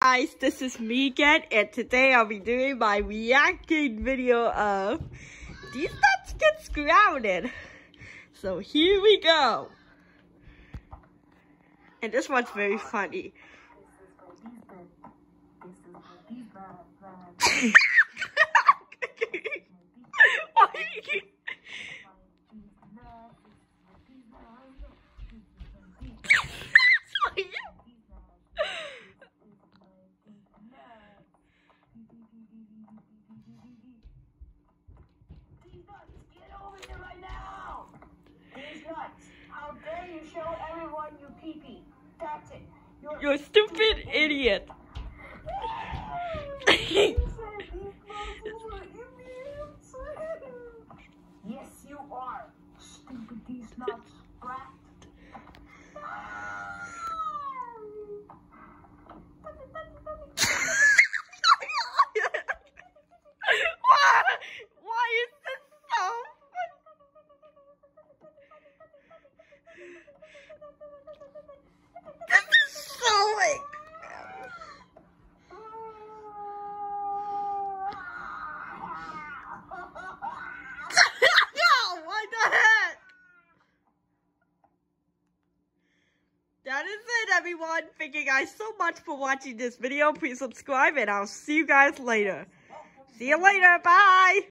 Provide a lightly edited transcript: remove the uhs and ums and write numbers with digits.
Guys, this is me again, and today I'll be doing my reacting video of These Nuts Gets Grounded. So here we go. And this one's very funny. Get over here right now! These nuts! How dare you show everyone you pee-pee? That's it. You're a stupid idiot. Yes, you are. Stupid these nuts, brat. Why is this so funny? This is so like... No, what the heck? That is it, everyone. Thank you guys so much for watching this video. Please subscribe, and I'll see you guys later. See you later. Bye.